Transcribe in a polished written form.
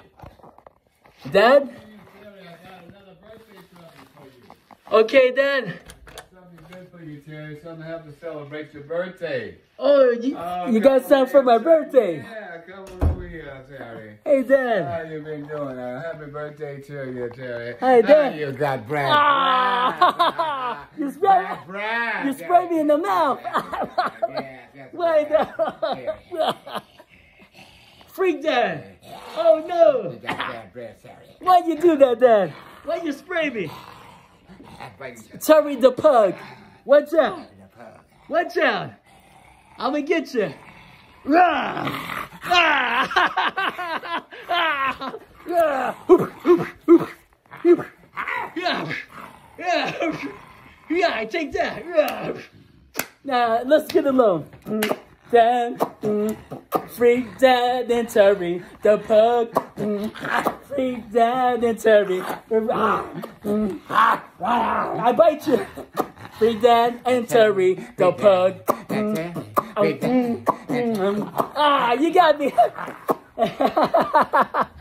Dad? Okay, Dad. Something good for you, Terry. Something to help to celebrate your birthday. Oh, you got something for my birthday? Yeah, come on over here, Terry. Hey, Dad. How you been doing? Happy birthday to you, Terry. Hey, Dad. You got bread. You sprayed me in the mouth. Wait, Freak, Dad. Oh, no. You got bad bread, Terry. Why'd you do that, Dad? Why'd you spray me? Terry the pug. Watch out. Watch out. I'm gonna get you. Yeah, take that. Now, let's get along. Dad, Freak, Dad, and Terry the pug. Freak, Dad, and Terry. I bite you. Freak, Dad, and Terry the pug. You got me.